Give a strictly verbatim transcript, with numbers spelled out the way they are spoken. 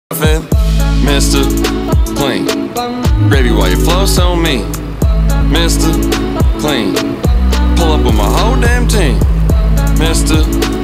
Mister Clean, gravy while you floss on me. Mister Clean, pull up with my whole damn team. Mister